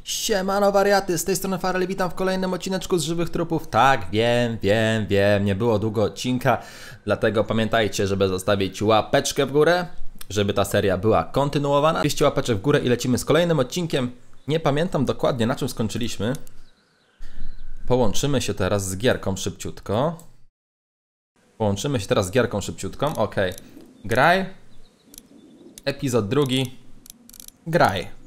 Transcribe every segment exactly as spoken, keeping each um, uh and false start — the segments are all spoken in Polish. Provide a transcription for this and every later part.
Siemano wariaty, z tej strony Farel, witam w kolejnym odcineczku z Żywych Trupów. Tak, wiem, wiem, wiem, nie było długo odcinka, dlatego pamiętajcie, żeby zostawić łapeczkę w górę, żeby ta seria była kontynuowana. dwieście łapeczek w górę i lecimy z kolejnym odcinkiem. Nie pamiętam dokładnie, na czym skończyliśmy. Połączymy się teraz z gierką szybciutko. Połączymy się teraz z gierką szybciutką, ok. Graj. Epizod drugi. Graj.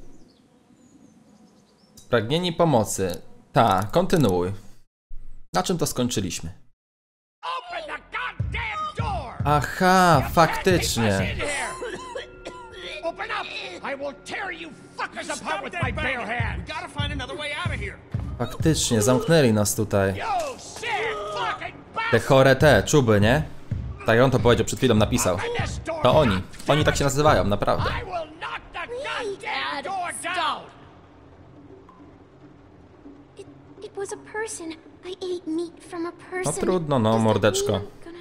Pragnieni pomocy. Ta, kontynuuj. Na czym to skończyliśmy? Aha, faktycznie. Faktycznie, zamknęli nas tutaj. Te chore te, czuby, nie? Tak on to powiedział, przed chwilą napisał. To oni. Oni tak się nazywają, naprawdę. No trudno, no, mordeczko.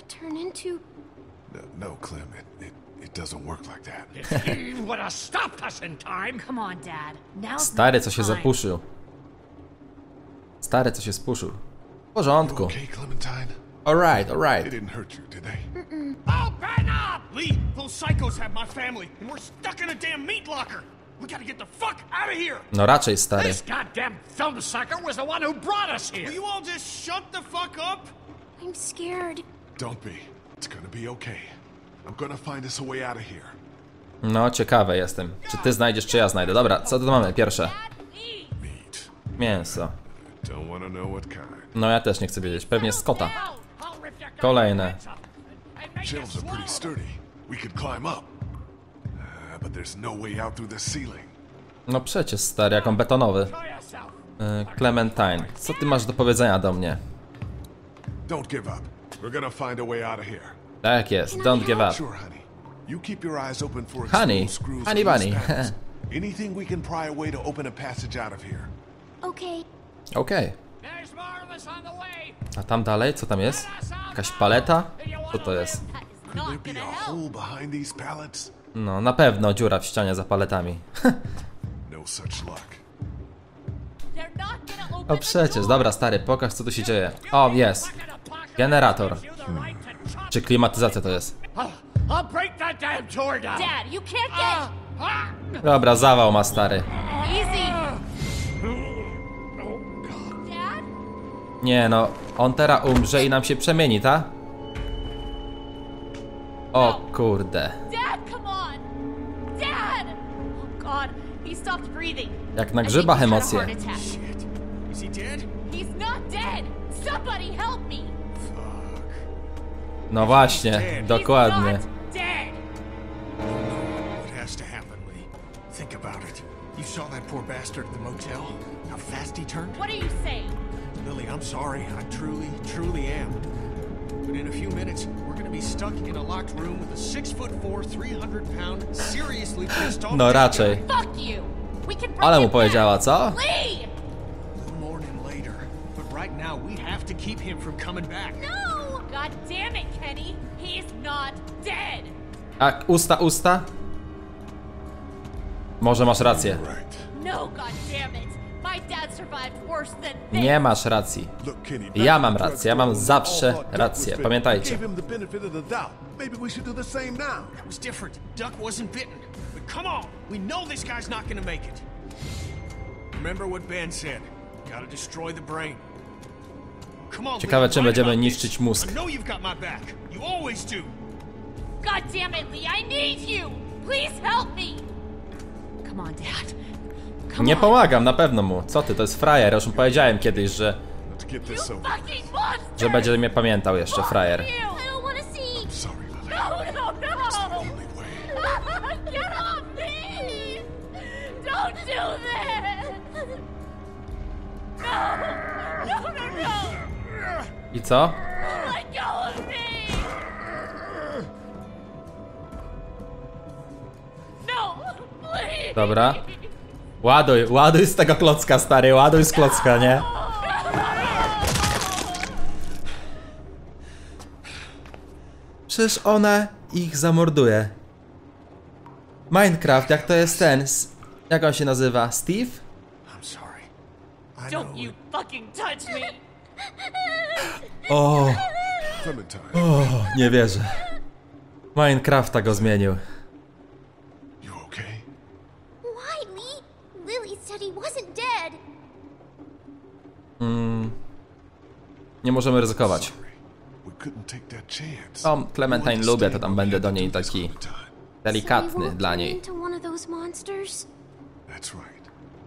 No, Clem, it, it, it doesn't work like that. Would have stopped us in time. Come on, Dad. Now's Stary, co się zapuszył. Stary, co się spuszył. W porządku. Okay, Clementine? Alright, They alright. didn't hurt you, did they? Open up! Lee, those psychos have my family, and we're stuck in a damn meat locker. We gotta get the fuck out of here. No raczej, stary. This goddamn film sucker was the one who brought us here. Will you all just shut the fuck up? I'm scared. Don't be. It's gonna be okay. I'm gonna find us a way out of here. No, ciekawy jestem. Czy ty znajdziesz, czy ja znajdę. Dobra, co tu mamy? Pierwsze. Meat. Mięso. Don't wanna know what kind. No, ja też nie chcę wiedzieć. Pewnie z kota. Kolejne. Shelves are pretty sturdy. We could climb up. Uh, but there's no way out through the ceiling. No przecież, stary, jak on betonowy. Yy, Clementine, co ty masz do powiedzenia do mnie? Don't give up. We're gonna find a way out of here. Tak jest, don't give up. Sure, honey. You keep your eyes open for Honey? exposed screws Honey and loose bunny. panels. Anything we can pry away to open a passage out of here. Okay. Okej. There's Marvelous on the way. A tam dalej, co tam jest? Jakaś paleta? Co to jest? Could there be a hole behind these pallets? No, na pewno dziura w ścianie za paletami. No such luck. They're not gonna open O przecież, dobra stary, pokaż co tu się dzieje. O, jest. Generator. Czy klimatyzacja to jest? I'll break that damn door down. Dad, you can't get Dobra, zawał ma stary. easy. Dad? Nie no, on teraz umrze i nam się przemieni, ta? O kurde. Dad, come on. Dad. Oh God, he stopped breathing. Jak na I think grzybach he's had a emocje. heart attack. Shit. Is he dead? He's not dead. Somebody help me. No właśnie, He's dokładnie. not dead. What has to happen, Lee? Think about it. You saw that poor bastard at the motel? How fast he turned? What are you saying? Lily, I'm sorry. I truly, truly am. But in a few minutes, we're gonna be stuck in a locked room with a six foot four, three hundred pound, seriously pissed off. No raczej. Fuck you. We can bring Ale mu him powiedziała, back. co? Lee! We'll mourn him later. But right now, we have to keep him from coming back. No! God damn it, Kenny. He's not dead. A usta, usta? Może masz rację. Right. No, god damn it. My dad survived worse than this. Nie masz racji. Look, Kenny, back Ja at mam the rację, ja drugstore, mam we zawsze all thought Duck rację, was bitten. pamiętajcie. Gave him the benefit of the doubt. Maybe we should do the same now. It was different. Duck wasn't bitten. But come on, we know this guy's not gonna make it. Remember what Ben said. Gotta destroy the brain. Come on, Ciekawe, Lee, czym right będziemy about niszczyć this. mózg. I know you've got my back. You always do. God damn it, Lee. I need you. Please help me. Come on, Dad. Come Nie on. pomagam, na pewno mu. Co ty, to jest frajer. Już mu powiedziałem kiedyś, że, Let's get You this over. fucking monster. że będzie mnie pamiętał jeszcze, frajer. I don't want to see. Sorry, Lily. No, no, no. Only way. Get off me. Don't do this. No. No, no, no. I co? Let go of me. No, please. Dobra. Ładuj, ładuj z tego klocka, stary, ładuj z klocka, nie? Przecież ona ich zamorduje. Minecraft, jak to jest ten? Jak on się nazywa? Steve? I'm sorry. I Don't know you it. fucking touch me! O, Clementine, o, nie wierzę. Minecrafta go zmienił. you okay? Why, Lee? Lily said he wasn't dead. Nie możemy ryzykować. Sorry. We couldn't take that chance. O, Clementine lubię, to tam będę do niej taki delikatny So we won't dla turn niej. into one of those monsters. That's right.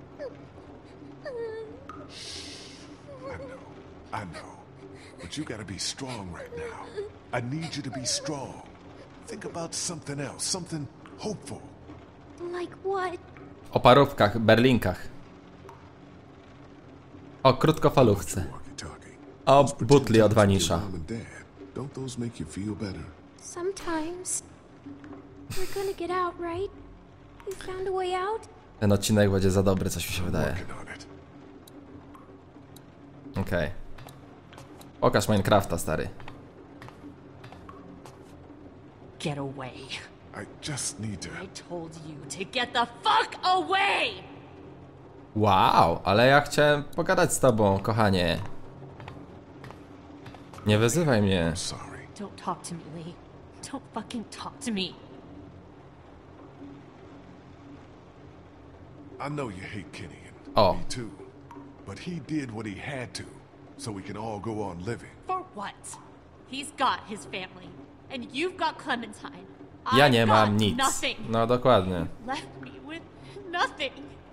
I know. I know. But you gotta be strong right now. I need you to be strong. Think about something else, something hopeful. Like what? O parówkach, berlinkach. O krótkofalówce. Walkie-talkie. O Those pretend butli od times with your wanisza. mom and dad, don't those make you feel better? Sometimes. We're gonna get out, right? You found a way out? Ten odcinek będzie za dobry, coś mi się wydaje. Working on it. Okej. Pokaż Minecrafta, stary. Get away. I just need to. I told you to get the fuck away! Wow, ale ja chciałem pogadać z tobą, kochanie. Nie wyzywaj mnie. Sorry. Don't talk to me, Lee. Don't fucking talk to me. I know you hate Kenny and Oh. me too. But he did what he had to, so we can all go on living. For what? He's got his family. And you've got Clementine. Ja I've nie got mam nic. Nothing. No dokładnie. Left me with nothing.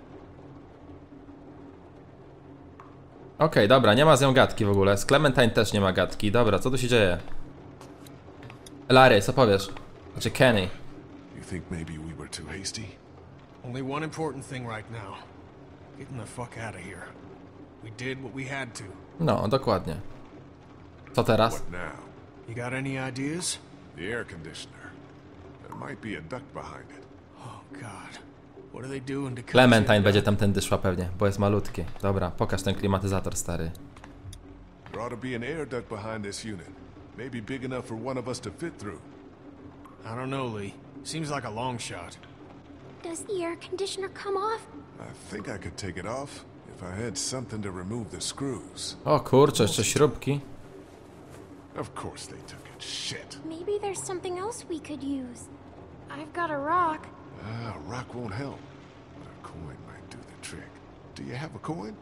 Okej, dobra, nie ma z nią gadki w ogóle. Z Clementine też nie ma gadki. Dobra, co tu się dzieje? Larry, co powiesz? Znaczy Kenny. You think maybe we were too hasty? Only one important thing right now. Getting the fuck out of here. We did what we had to. No, dokładnie. Co teraz? What now? You got any ideas? The air conditioner. There might be a duct behind it. Oh god. What are they doing to cut Clementine you będzie down? tamtędy szła pewnie, bo jest malutki. Dobra, pokaż ten klimatyzator, stary. There ought to be an air duct behind this unit. Maybe big enough for one of us to fit through. I don't know, Lee. Seems like a long shot. Does the air conditioner come off? I think I could take it off if I had something to remove the screws. O kurczę, jeszcze śrubki. Of course they took it. Shit. Maybe there's something else we could use. I've got a rock. Ah, a rock won't help. But a coin might do the trick. Do you have a coin?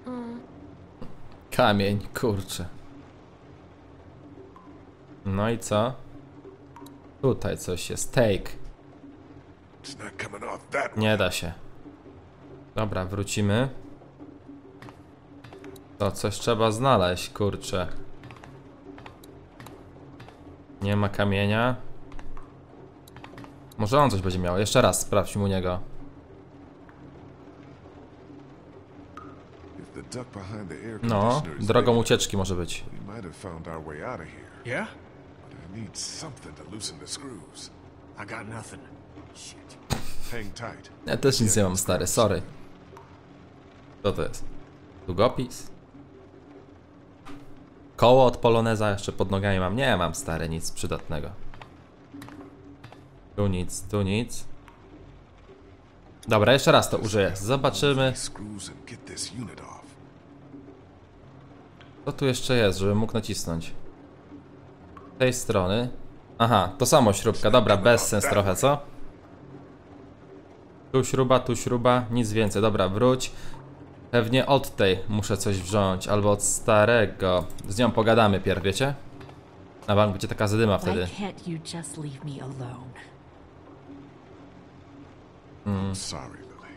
Kamień, kurczę. No i co? Tutaj coś jest. Take. It's not coming off that way. Nie da się. Dobra, wrócimy. To coś trzeba znaleźć, kurczę. Nie ma kamienia. Może on coś będzie miał. Jeszcze raz sprawdźmy u niego. If the duct behind the air No, conditioner is drogą big, ucieczki może być. we might have found our way out of here. Yeah? But I need something to loosen the screws. I got nothing. Shit. Hang tight. Ja też nic nie mam, stary, sorry. Co to jest? Długopis? Koło od poloneza jeszcze pod nogami mam. Nie mam, stary, nic przydatnego. Tu nic, tu nic. Dobra, jeszcze raz to użyję. Zobaczymy, Screws and get this unit off. co tu jeszcze jest, żebym mógł nacisnąć. Z tej strony. Aha, to samo śrubka. Dobra, bez sens trochę, co? Tu śruba, tu śruba, nic więcej. Dobra, wróć. Pewnie od tej muszę coś wziąć, albo od starego. Z nią pogadamy pierw, wiecie? Na bank będzie taka zadyma Why wtedy. can't you just leave me alone? Sorry, Lily.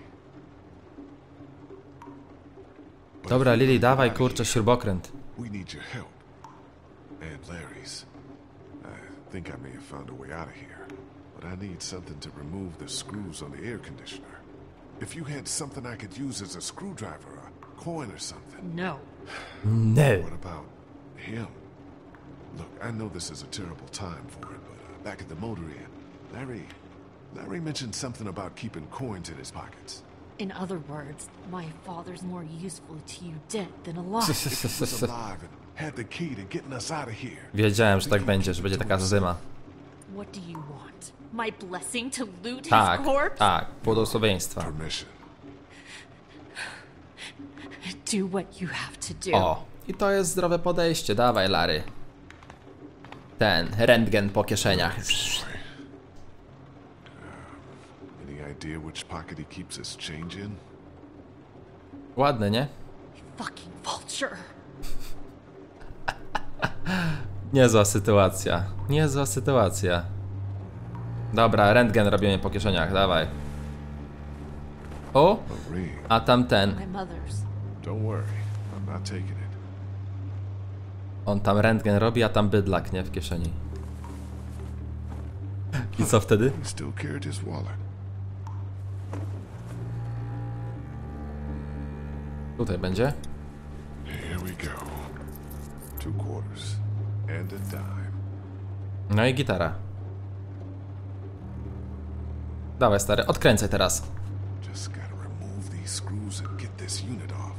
But Dobra, if we Lily, get dawaj, out of kurczę, here, śrubokręt. we need your help. And Larry's. I think I may have found a way out of here. But I need something to remove the screws on the air conditioner. If you had something I could use as a screwdriver, a coin or something. No. No. What about him? Look, I know this is a terrible time for it, but uh, back at the motor inn, Larry, Larry mentioned something about keeping coins in his pockets. In other words, my father's more useful to you dead than alive. If he was alive and had the key to getting us out of here. Wiedziałem, że tak będzie, że będzie taka zadyma. What do you want? My blessing to loot Tak, his corpse? tak, błogosławieństwa. Permission. do what you have to do. O, i to jest zdrowe podejście. Dawaj, Larry. Ten rentgen po kieszeniach. Any idea which pocket he keeps his change in? Ładne, nie? Fucking vulture. Niezła sytuacja. Niezła sytuacja. Dobra, rentgen robimy po kieszeniach, dawaj. O, A ring. a tamten. My mother's. Don't worry, I'm not taking it. On tam rentgen robi, a tam bydlak, nie? W kieszeni. I co wtedy? He still carried his wallet. Tutaj będzie. Here we go. Two quarters and a dime. No i gitara. Dawaj, stary, odkręcaj teraz. Just gotta remove these screws and get this unit off.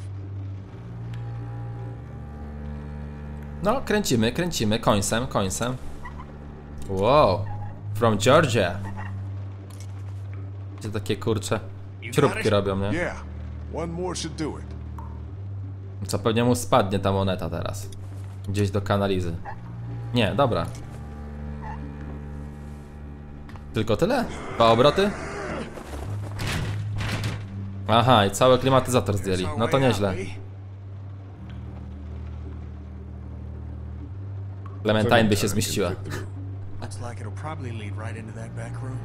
No, kręcimy, kręcimy, końcem, końcem. Wow, from Georgia. Gdzie takie kurcze śrubki robią, nie? Yeah, one more should do it. Co pewnie mu spadnie ta moneta teraz. Gdzieś do kanalizy. Nie, dobra. Tylko tyle? Dwa obroty? Aha, i cały klimatyzator zdjęli. No to nieźle. Clementine by się zmieściła. Looks like it'll probably lead right into that back room.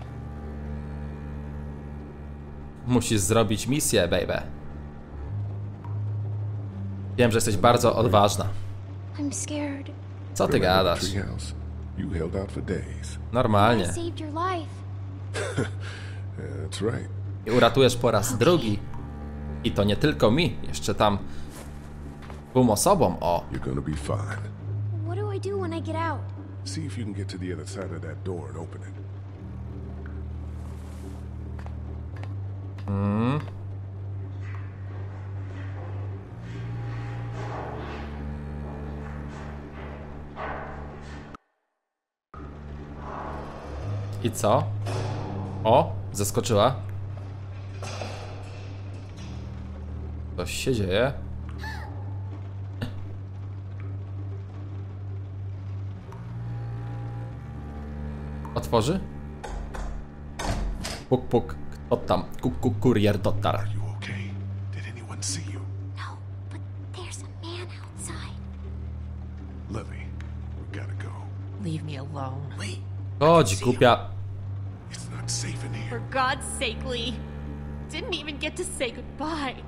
Musisz zrobić misję, baby. Wiem, że jesteś bardzo odważna. I'm scared. Co ty gadasz? Treehouse. You held out for days. I Normalnie. saved your life. Yeah, that's right. I uratujesz po raz drugi. I to nie tylko mi, jeszcze tam dwóm osobom, o. You're gonna be fine. What do I do when I get out? See if you can get to the other side of that door and open it. I co? O, zaskoczyła. Coś się dzieje. Otworzy? Puk, puk. Kto tam? Kuk, kuk, kurier dotarł. Are you okay? Did anyone see you? No, but there's a man outside. Lily, we gotta go. Leave me alone. Lee, Chodź, głupia. It's not safe in here. For God's sake, Lee. Didn't even get to say goodbye.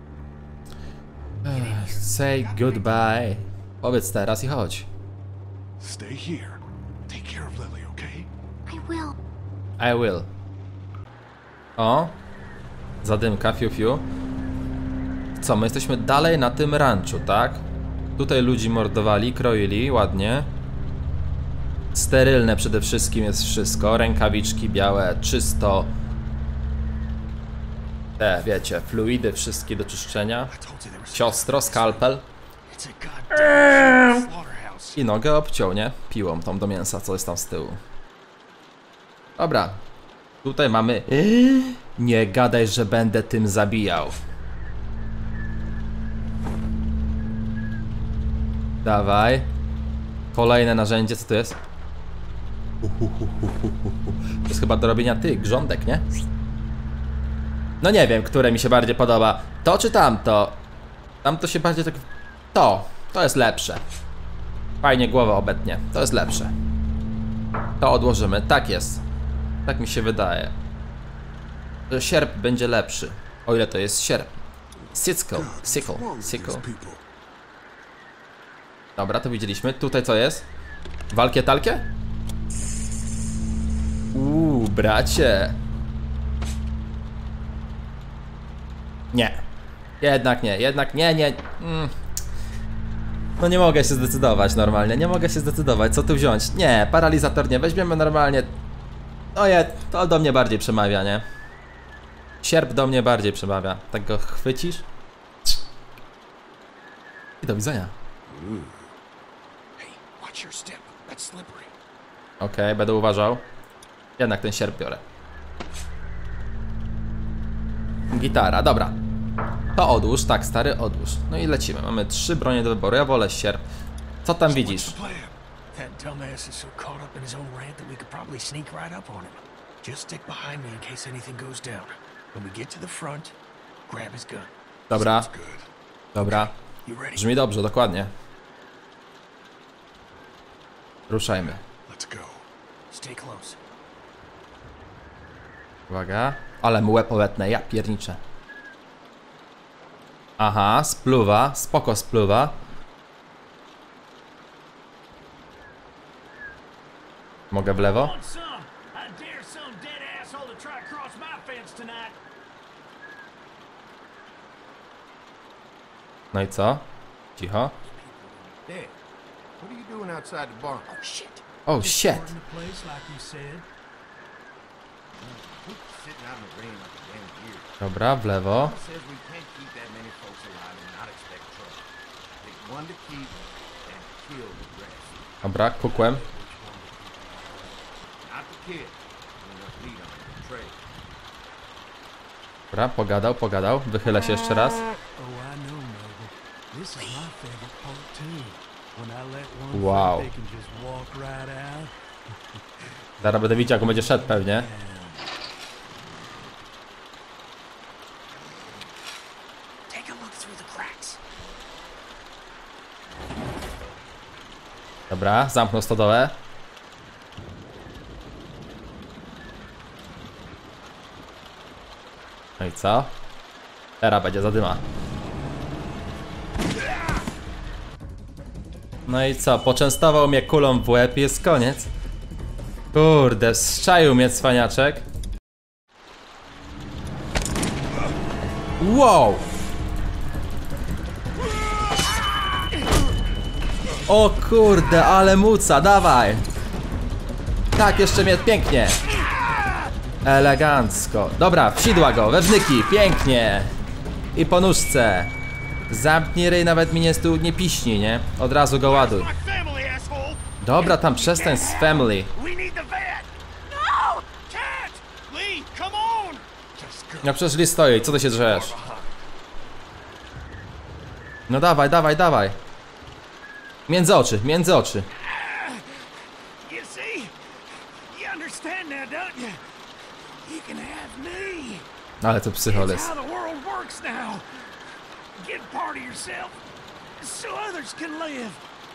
Say goodbye. Powiedz teraz i chodź. Stay here. Take care of Lily, okay? I will. I will. O. Zadymka, fiu fiu. Co, my jesteśmy dalej na tym ranczu, tak? Tutaj ludzi mordowali, kroili, ładnie. Sterylne przede wszystkim jest wszystko. Rękawiczki białe, czysto. Te, wiecie, fluidy wszystkie do czyszczenia. I told you there was Siostro, skalpel. It's a goddamn slaughterhouse. I nogę obciął, nie? Piłą tą do mięsa, co jest tam z tyłu. Dobra. Tutaj mamy... Nie gadaj, że będę tym zabijał. Dawaj. Kolejne narzędzie, co to jest? To jest chyba do robienia tych grządek, nie? No nie wiem, które mi się bardziej podoba. To czy tamto? Tamto się bardziej tak... To. To jest lepsze. Fajnie głowę obetnie. To jest lepsze. To odłożymy. Tak jest. Tak mi się wydaje. Że sierp będzie lepszy. O ile to jest sierp. Sickle. Sickle. Sickle. Dobra, to widzieliśmy. Tutaj co jest? Walkie talkie? Uuu, bracie. Nie. Jednak nie, jednak nie, nie. Mm. No nie mogę się zdecydować normalnie, nie mogę się zdecydować, co tu wziąć. Nie, paralizator nie, weźmiemy normalnie. Oje, to do mnie bardziej przemawia, nie? Sierp do mnie bardziej przemawia. Tak go chwycisz? I do widzenia. Hey, watch your step. That's slippery. Okej, okay, będę uważał. Jednak ten sierp biorę. Gitara, dobra. To odłóż, tak stary, odłóż. No i lecimy, mamy trzy bronie do wyboru, ja wolę sierp. Co tam widzisz? That dumbass is so caught up in his own rant that we could probably sneak right up on him. Just stick behind me in case anything goes down. When we get to the front, grab his gun. Dobra, Good. dobra. You ready? Brzmi dobrze, dokładnie. Ruszajmy. Let's go. Stay close. Uwaga. Ale mu łeb obetnę, ja pierniczę. Aha, spluwa, spoko spluwa. Mogę w lewo? Want some? I dare some dead asshole to try to cross my fence tonight. No i co? Cicho. Dad, what are you doing outside the barn? Oh shit. Oh shit. Guarding the place like you said. We're sitting out in the rain like a damn deer. Dobra, w lewo. Mama says we can't keep that many folks alive and not expect trouble. Pick one to keep and kill the rest. Dobra, kukłem. Not the kid. Enough meat on the tray. Dobra, pogadał, pogadał. Wychylę się jeszcze raz. Oh, I know, Noble. This is my favorite part too. When I let one Wow. think they can just walk right out. Zaraz będę widział, jak on będzie szedł pewnie. Take a look through the cracks. Dobra, zamknął stodołę. No i co? Teraz będzie zadyma. No i co? Poczęstował mnie kulą w łeb i jest koniec. Kurde, zczaił mnie cwaniaczek. Wow! O kurde, ale muca, dawaj! Tak, jeszcze mnie, pięknie! Elegancko. Dobra, wsidła go, we wnyki, pięknie! I po nóżce. Zamknij ryj, nawet mi nie, stu, nie piśni, nie? Od razu go ładuj. My family, asshole! Dobra, tam przestań z family. We need the vet! No! Cat! Lee, come on! Just go. No przecież Lee stoi, co ty się drzesz? No dawaj, dawaj, dawaj. Między oczy, między oczy. You see? You understand now, don't you? You can have me. Ale to It's psycholog. how the world works now. Give part of yourself so others can live.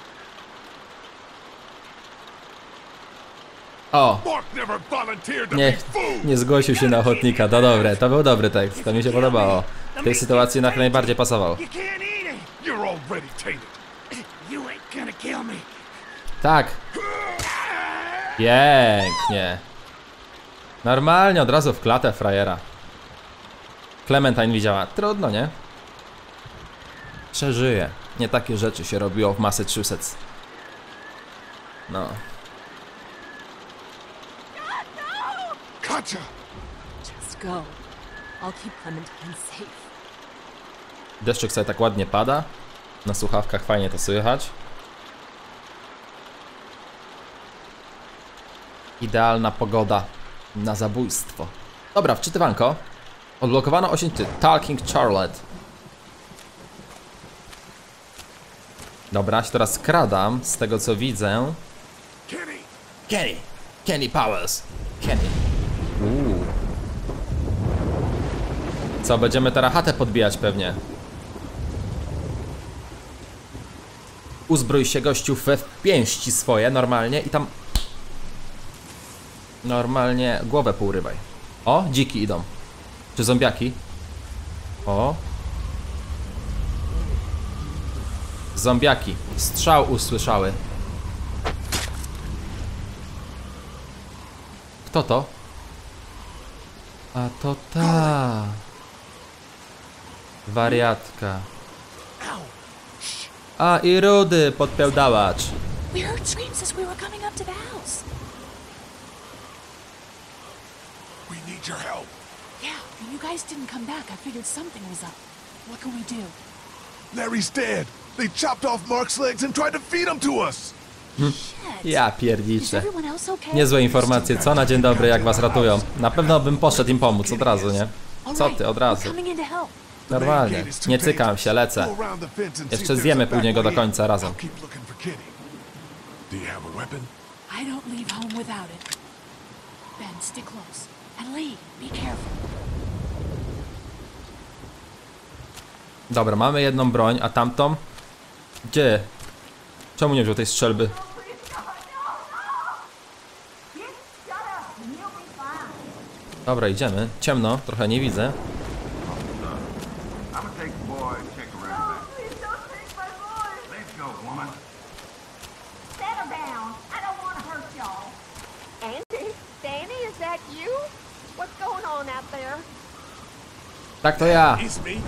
O, Mark never volunteered to nie, be fooled. nie zgłosił się na ochotnika, to dobre, to był dobry tekst, to mi się podobało. W tej sytuacji jak najbardziej pasował. You can't eat it. You're already tainted. You ain't gonna kill me. Tak. Pięknie. Normalnie, od razu w klatę frajera. Clementine widziała. Trudno, nie? Przeżyje. Nie takie rzeczy się robiło w Massachusetts. No. Katja! Just go. I'll keep Clementine safe. Deszczyk sobie tak ładnie pada. Na słuchawkach fajnie to słychać. Idealna pogoda na zabójstwo. Dobra, wczytywanko. Odblokowano osiągnięty Talking Charlotte. Dobra, się teraz skradam z tego co widzę. Kenny! Kenny! Kenny Powers! Kenny. Uuu. Co, będziemy teraz chatę podbijać pewnie. Uzbrój się gościu we pięści swoje normalnie i tam... Normalnie głowę pourywaj. O, dziki idą. Czy zombiaki? O. Zombiaki. Strzał usłyszały. Kto to? A to ta. Wariatka. A i Rudy, podpełdałacz. We heard screams as we were coming up to the house. We need your help. Yeah, when you guys didn't come back, I figured something was up. What can we do? Larry's dead. They chopped off Mark's legs and tried to feed him to us. Shit. Ja Is pierdziczę. everyone else okay? Niezłe informacje, co na dzień dobry, jak was ratują. Na pewno bym poszedł im pomóc od razu, nie? All Co right, ty, od we're razu. coming in to help. Normalnie. Nie cykam się, lecę. Jeszcze zjemy później go do końca razem. I don't leave home without it. Ben, stick close. And Lee, be careful. Dobra, mamy jedną broń, a tamtą? Gdzie? Czemu nie wziął tej strzelby? Dobra, idziemy. Ciemno, trochę nie widzę. I'm gonna take the boy and check around back. Please don't take my boy. Let's go, woman. Settle down. I don't want to hurt y'all. Auntie, Danny, is that you? What's going on out there? Tak, to ja. It's me.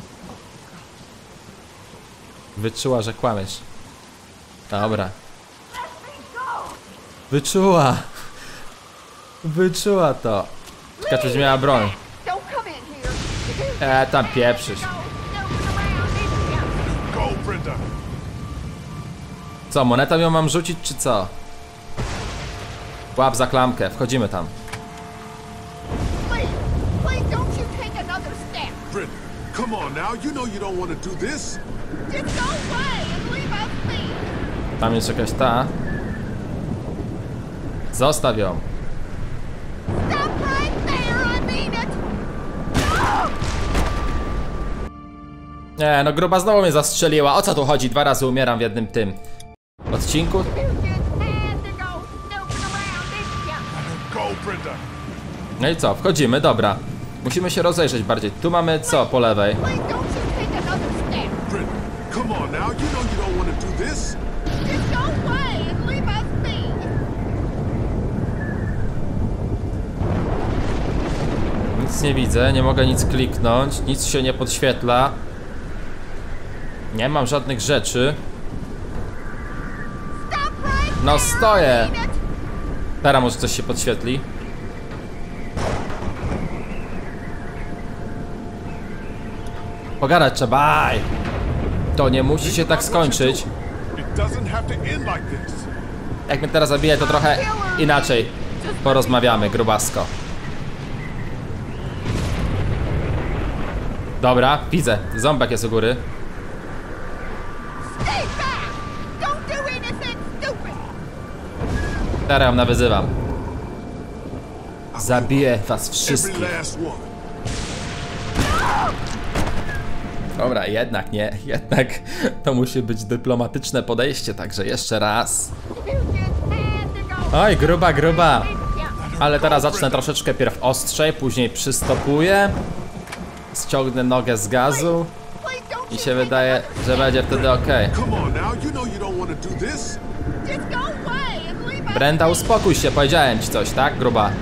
Wyczuła, że kłamiesz. Dobra. Let me go. Wyczuła. Wyczuła to. Czekaj, czy miała broń. Don't come in here. E, tam pieprzysz. No, snooping around, didn't ya? Go, Brenda. Co, monetą ją mam rzucić, czy co? Łap za klamkę, wchodzimy tam. Please, please don't you take another step. Brenda, come on now. You know you don't want to do this. Just go away and leave us be. Tam jest jakaś ta. Zostaw ją. Stop right there, I mean it. No! Nie, no gruba znowu mnie zastrzeliła. O co tu chodzi? Dwa razy umieram w jednym tym odcinku. You just had to go snooping around, didn't ya? Go, Brenda. No i co? Wchodzimy, dobra. Musimy się rozejrzeć bardziej. Tu mamy co po lewej? Please don't you take another step. Brenda, come on now. You know you don't want to do this. Just go away and leave us be. Nic nie widzę, nie mogę nic kliknąć, nic się nie podświetla. Nie mam żadnych rzeczy. Stop right No there, stoję! I mean it. Teraz może coś się podświetli. Pogadać trzeba. Aj! To nie musi się tak skończyć. It doesn't have to end like this. Jak mnie teraz zabije, to trochę inaczej porozmawiamy, grubasko. Dobra, widzę. Ząbek jest u góry. Stay back. Don't do anything stupid. Teraz ją nawyzywam. Zabiję was Every wszystkich. last one. Dobra, jednak nie. Jednak to musi być dyplomatyczne podejście, także jeszcze raz. You just had to go. Oj, gruba, gruba. Didn't ya? Ale teraz zacznę troszeczkę pierw ostrzej, później przystopuję. Ściągnę nogę z gazu Please don't i you się take wydaje, another że będzie wtedy ok. Come on now. You know you don't want to do this. step. Just go away and leave us Brenda, be. uspokój się, powiedziałem ci coś, tak, gruba?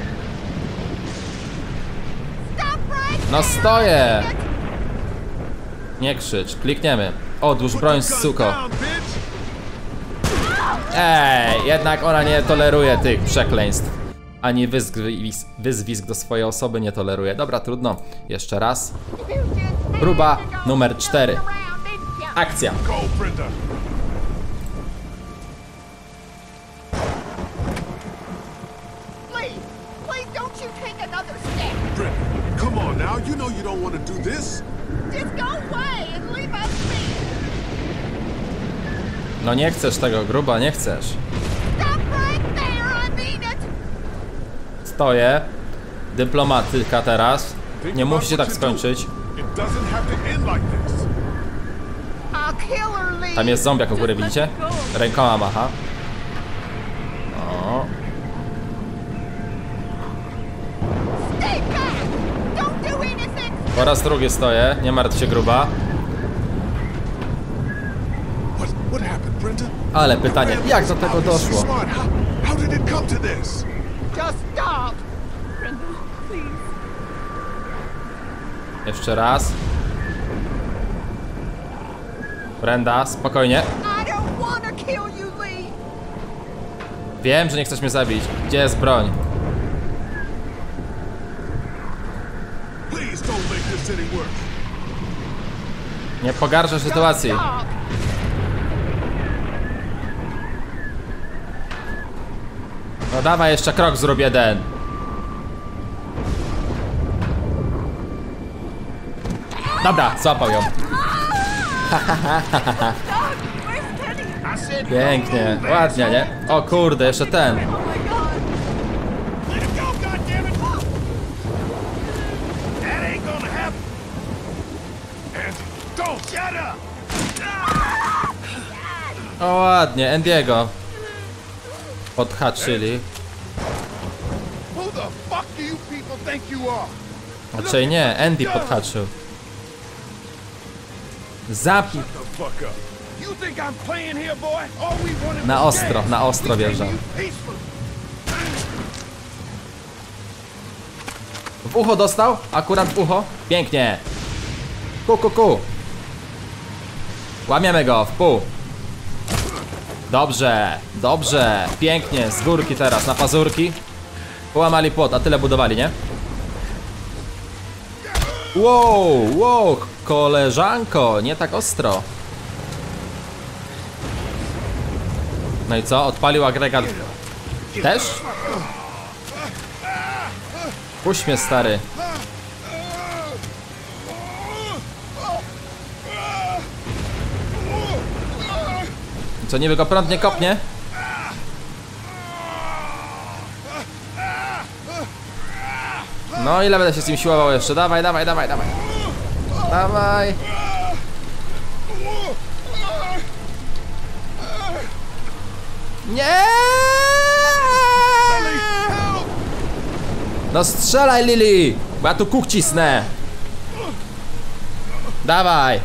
Stop right No there, stoję! I mean it. Nie krzycz, klikniemy. Odłóż Put broń, the gun suko. down, bitch. Ej, jednak ona nie toleruje tych przekleństw. Ani wyzwisk, wyzwisk do swojej osoby nie toleruje. Dobra, trudno. Jeszcze raz. You just had Próba to go numer cztery. snooping around, didn't ya? Akcja. Go, Brenda. Please, please don't you take another step. Brenda, come on now. You know you don't want to do this. Just go away and leave us be. No nie chcesz tego, gruba, nie chcesz. Stop right there, I mean it. Stoję. Dyplomatyka teraz. Think Nie about musi się what tak you're doing. skończyć. It doesn't have to end like this. I'll kill her, Lee. Tam jest zombiak u góry, widzicie? Rękoma macha. O. Stay back. Don't do anything. Po raz drugi stoję, nie martw się, gruba. What what happened, Brenda? Ale pytanie, jak do tego Obviously doszło? smart. How, how did it come to this? Just stop. Brenda, please. Jeszcze raz. Brenda, spokojnie. I don't want to kill you, Lee. Wiem, że nie chcesz mnie zabić. Gdzie jest broń? Please don't make this any worse. Nie pogarszę sytuacji. Stop. No dawaj, jeszcze krok zrób jeden. Dobra, złapał ją. Pięknie, ładnie, nie? O kurde, jeszcze ten. Let him go, goddammit! That ain't gonna happen. Andy, don't! Shut up! O ładnie, Andiego podhaczyli. Who the fuck do you people think you are? Raczej nie, Andy podhaczył. Zapnij. The fuck up. You think I'm playing here, boy? All we wanted Na was ostro, gas. na ostro We came wjeżdżał. to you peacefully. W ucho dostał? Akurat w ucho? Pięknie. Ku, ku, ku. Łamiemy go w pół. Dobrze, dobrze. Pięknie, z górki teraz, na pazurki. Połamali płot, a tyle budowali, nie? Wow, wow, koleżanko, nie tak ostro. No i co? Odpalił agregat też? Puść mnie, stary. Co, niby go prąd nie kopnie? No ile będę się z nim siłował jeszcze? Dawaj, dawaj, dawaj, dawaj. Dawaj. Nie! No strzelaj, Lily! Bo ja tu kuk cisnę. Dawaj.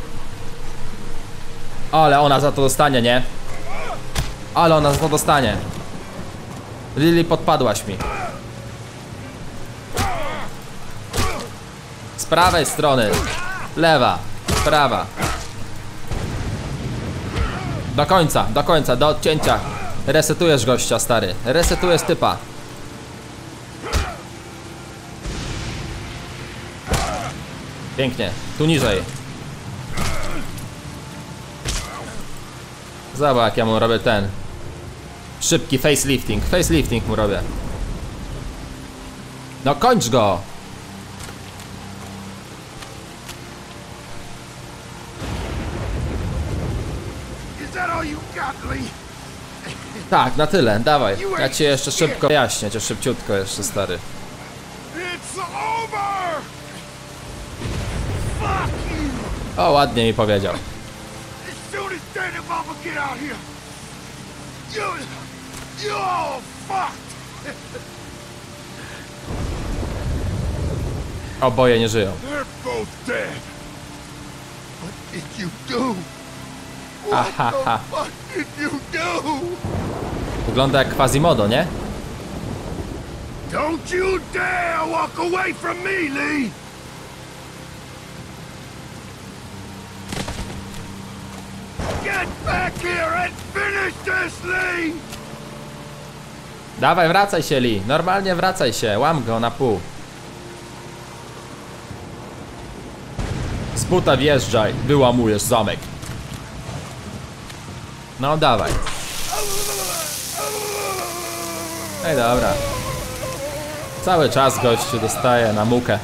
Ale ona za to dostanie, nie? Ale ona za to dostanie. Lily, podpadłaś mi. Z prawej strony. Lewa. Prawa. Do końca, do końca, do odcięcia. Resetujesz gościa, stary. Resetujesz typa. Pięknie. Tu niżej. Zobacz, jak ja mu robię ten szybki facelifting. Facelifting mu robię. No kończ go. Is that all you got, Lee? Tak, na tyle, dawaj. Ja cię jeszcze szybko wyjaśnię, cię szybciutko jeszcze, stary. It's over! Fuck you! O, ładnie mi powiedział. As soon as Danny Bubba get out here, you, you all fucked! Oboje nie żyją. They're both dead. What did you do? What Ahaha. the fuck did you do? Wygląda jak Quasimodo, nie? Don't you dare walk away from me, Lee! Get back here and finish this, Lee! Dawaj, wracaj się, Lee. Normalnie wracaj się. Łam go na pół. Z buta wjeżdżaj. Wyłamujesz zamek. No, dawaj. Ej, dobra. Cały czas gościu dostaje na mukę.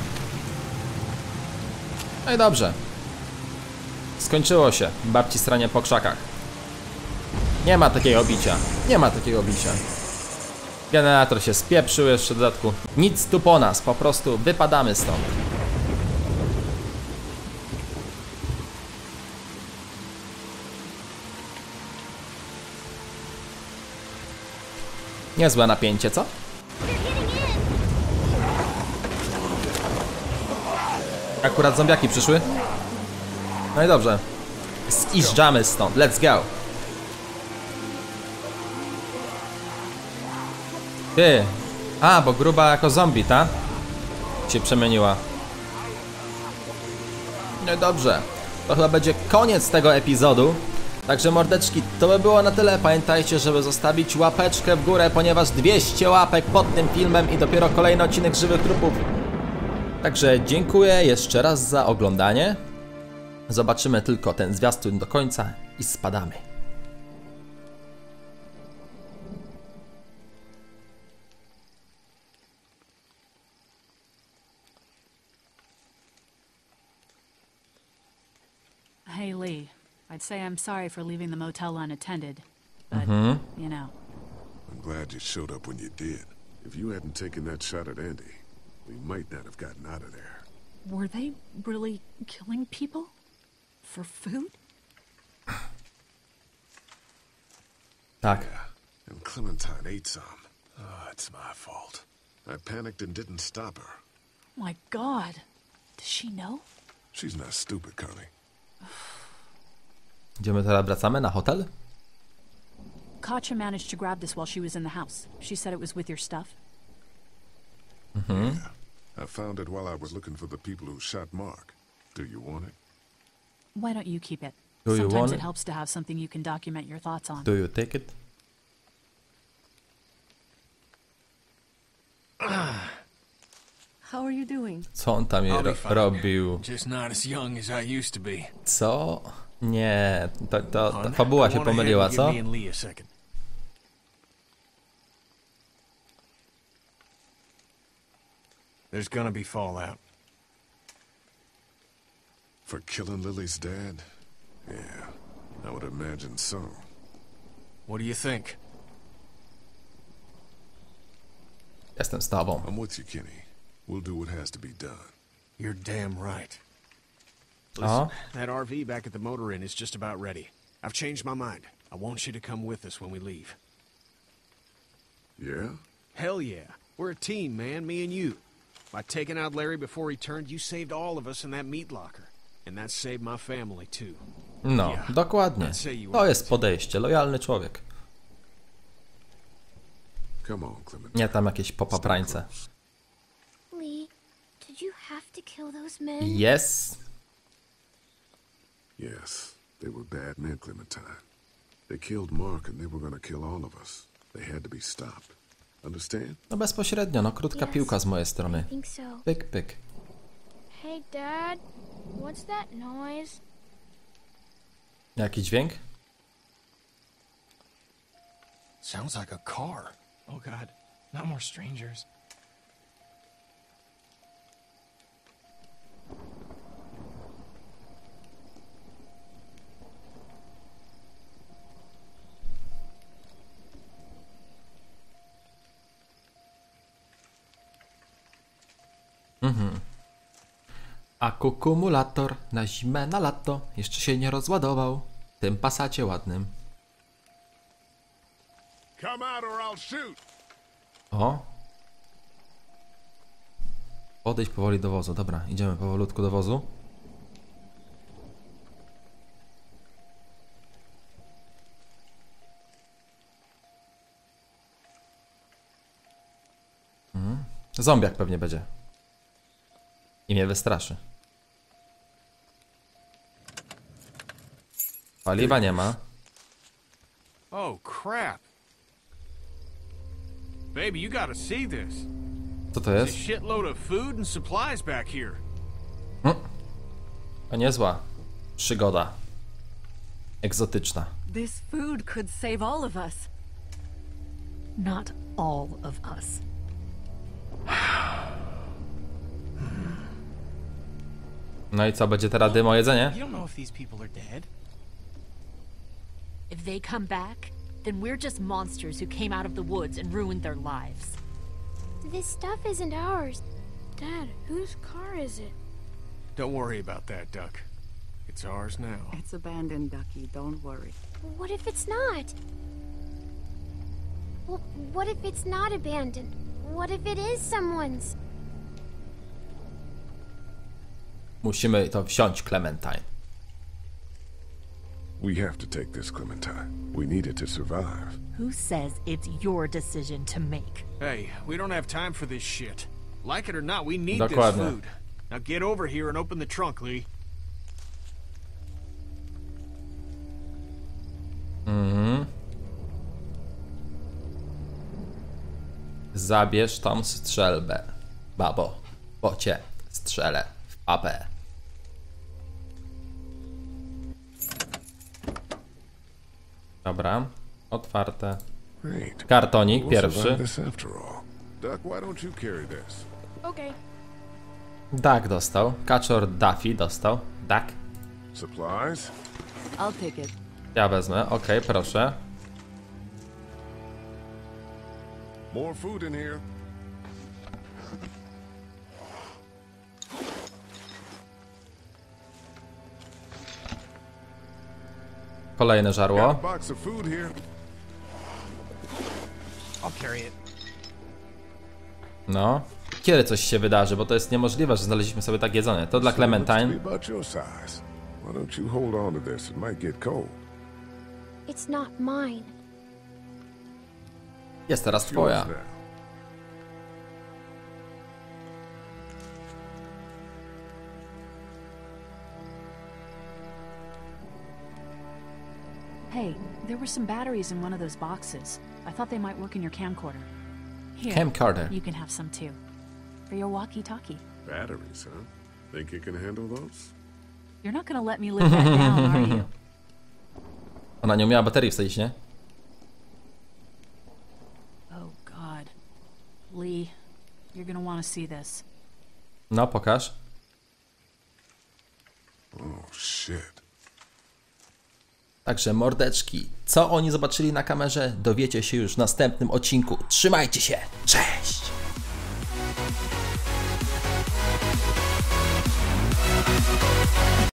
No i dobrze. Skończyło się. Babci stranie po krzakach. Nie ma takiego bicia. Nie ma takiego bicia. Generator się spieprzył jeszcze w dodatku. Nic tu po nas. Po prostu wypadamy stąd. Niezłe napięcie, co? Akurat zombiaki przyszły. No i dobrze. Zjeżdżamy stąd. Let's go. Ty. A, bo gruba jako zombie, ta? Się przemieniła. No i dobrze. To chyba będzie koniec tego epizodu. Także mordeczki, to by było na tyle. Pamiętajcie, żeby zostawić łapeczkę w górę, ponieważ dwieście łapek pod tym filmem i dopiero kolejny odcinek Żywych Trupów. Także dziękuję jeszcze raz za oglądanie. Zobaczymy tylko ten zwiastun do końca i spadamy. Hey, Lee. I'd say I'm sorry for leaving the motel unattended, but, you know. I'm glad you showed up when you did. If you hadn't taken that shot at Andy, we might not have gotten out of there. Were they really killing people? For food? Tak. And Clementine ate some. Oh, it's my fault. I panicked and didn't stop her. My God. Does she know? She's not stupid, Carly. Gdzie my teraz wracamy? Na hotel? Katja managed to grab this while she was in the house. She said it was with your stuff. Mhm. Yeah. I found it while I was looking for the people who shot Mark. Do you want it? Why don't you keep it? Do you Sometimes want it it? helps to have something you can document your thoughts on. Do you take it? How are you doing? Co on tam je I'll be ro fine. robił? Just not as young as I used to be. Co? Nie, to, to, ta Hon, fabuła go się on ahead pomyliła, and give co? me and Lee a second. There's gonna be fallout. For killing Lily's dad? Yeah, I would imagine so. What do you think? Jestem z tobą. I'm with you, Kenny. We'll do what has to be done. You're damn right. O, That R V back at the motor inn is just about ready. I've changed my mind. I want you to come with us when we leave. Yeah? Hell yeah. We're a team, man, me and you. By taking out Larry before he turned, you saved all of us in that meat locker. And that saved my family, too. no, Yeah. dokładnie. I'd say you To were jest right. podejście, lojalny człowiek. Come on, Clement. Nie tam jakieś popaprańce. Lee, did you have to kill those men? Yes. Yes, they were bad men, Clementine. They killed Mark and they were gonna kill all of us. They had to be stopped. Understand? No bezpośrednio, no krótka Yes. piłka z mojej strony. I think so. Pyk, pyk. Hey, Dad, what's that noise? Jaki dźwięk? Sounds like a car. Oh God, not more strangers. Akumulator na zimę, na lato. Jeszcze się nie rozładował. W tym pasacie ładnym. Come out or I'll shoot! O. Podejść powoli do wozu. Dobra, idziemy powolutku do wozu. Mhm. Zombiak pewnie będzie. I mnie wystraszy. Paliwa nie ma. Oh, crap. Baby, you gotta see this. Co to There's a jest? shitload of food and supplies back here. To niezła przygoda. Egzotyczna. This food could save all of us. Not all of us. No i co, będzie teraz dym o jedzenie? You don't know if these people are dead. If they come back, then we're just monsters who came out of the woods and ruined their lives. This stuff isn't ours. Dad, whose car is it? Don't worry about that, Duck. It's ours now. It's abandoned, Ducky. Don't worry. What if it's not? Well, what if it's not abandoned? What if it is someone's? Musimy to wsiąść, Clementine. We have to take this, Clementine. We need it to survive. Who says it's your decision to make? Hey, we don't have time for this shit. Like it or not, we need Dokładnie. this food. Now get over here and open the trunk, Lee. Mhm. Zabierz tą strzelbę, babo, bo cię strzelę w papę. Dobra, otwarte. Great. Kartonik We'll pierwszy. survive this after all. Duck, why don't you carry this? Okay. Duck dostał. Kaczor Duffy dostał. Duck. Supplies? I'll take it. Ja wezmę, okej, okay, proszę. More food in here. Kolejne Got a żarło. box of food here. I'll carry it. No. Kiedy coś się wydarzy, bo to jest niemożliwe, że znaleźliśmy sobie tak jedzone. To dla Clementine. Looks to be about your size. Why don't you hold on to this? It might get cold. It's not mine. Jest teraz It's twoja. yours now. Hey, there were some batteries in one of those boxes. I thought they might work in your camcorder. Here, Camcorder. you can have some too. For your walkie-talkie. Batteries, huh? Think you can handle those? You're not gonna let me live that down, are you? Ona nie umiała baterii wsadzić, nie? Oh God. Lee, you're gonna want to see this. No, pokaż. Oh, shit. Także mordeczki, co oni zobaczyli na kamerze, dowiecie się już w następnym odcinku. Trzymajcie się, cześć! Thank you.